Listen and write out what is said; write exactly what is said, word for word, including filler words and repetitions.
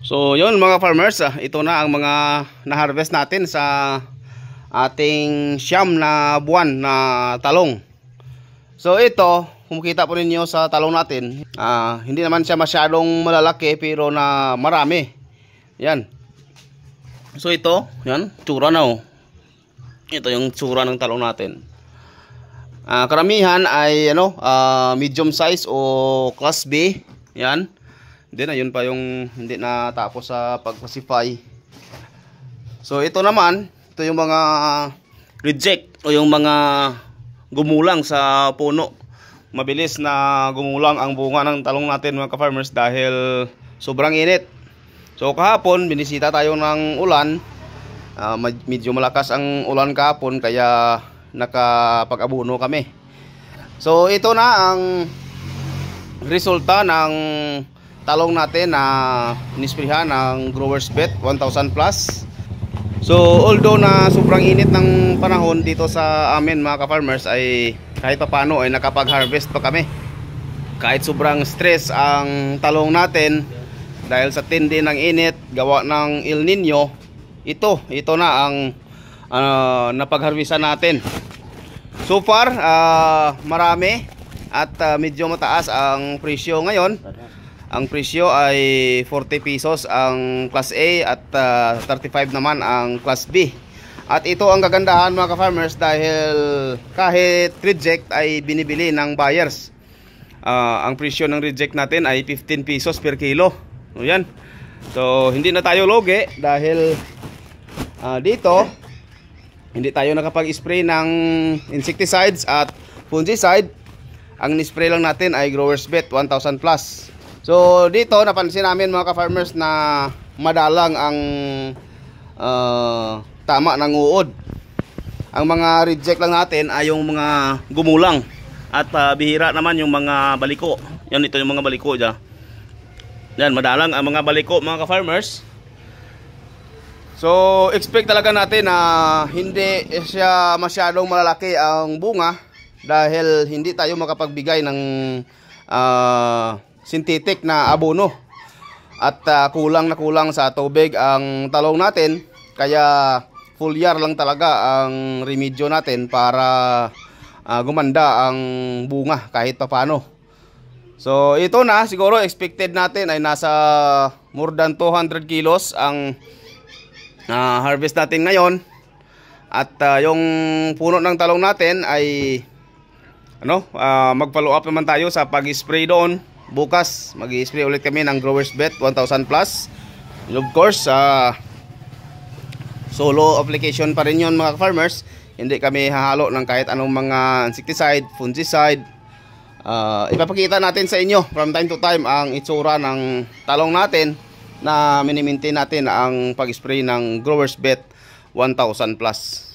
So yun mga farmers, ah, ito na ang mga na-harvest natin sa ating siyam na buwan na talong. So ito, kung makita po ninyo sa talong natin, ah, hindi naman siya masyadong malalaki pero na marami. Yan. So ito, yan, tsura na oh. Ito yung tsura ng talong natin. Ah, karamihan ay ano, ah, medium size o class B. Yan. Hindi na, yun pa yung hindi natapos sa pag-classify. So ito naman, ito yung mga reject o yung mga gumulang sa puno. Mabilis na gumulang ang bunga ng talong natin mga ka-farmers dahil sobrang init. So kahapon, binisita tayo ng ulan. Uh, medyo malakas ang ulan kahapon kaya nakapag-abuno kami. So ito na ang resulta ng talong natin na nisprihan ng Growers Bet one thousand plus. So although na sobrang init ng panahon dito sa amin mga ka-farmers, ay kahit papano ay nakapag-harvest pa kami. Kahit sobrang stress ang talong natin dahil sa tindi ng init gawa ng El Nino, ito, ito na ang uh, napag-harvestan natin. So far, uh, marami at uh, medyo mataas ang presyo ngayon. Ang presyo ay forty pesos ang class A at uh, thirty-five naman ang class B. At ito ang kagandahan mga ka-farmers dahil kahit reject ay binibili ng buyers. Uh, ang presyo ng reject natin ay fifteen pesos per kilo. O yan. So hindi na tayo loge dahil uh, dito hindi tayo nakapag-spray ng insecticides at fungicide. Ang ni-spray lang natin ay Growers Bet one thousand plus. So dito napansin namin mga ka-farmers na madalang ang uh, tama ng uod. Ang mga reject lang natin ay yung mga gumulang at uh, bihira naman yung mga baliko. Yan, ito yung mga baliko dyan. Yan, madalang ang mga baliko mga ka-farmers. So expect talaga natin na hindi siya masyadong malalaki ang bunga dahil hindi tayo makapagbigay ng uh, synthetic na abono at uh, kulang na kulang sa tubig ang talong natin, kaya full year lang talaga ang remedyo natin para uh, gumanda ang bunga kahit papano. So ito na, siguro expected natin ay nasa more than two hundred kilos ang uh, harvest natin ngayon. At uh, yung puno ng talong natin ay ano, uh, mag-follow up naman tayo sa pag-spray doon. Bukas mag-i-spray ulit kami ng Growers Bet one thousand plus. And of course, uh, solo application pa rin yun mga farmers. Hindi kami hahalo ng kahit anong mga insecticide, fungicide. uh, Ipapakita natin sa inyo from time to time ang itsura ng talong natin na minimaintain natin ang pag-spray ng Growers Bet one thousand plus.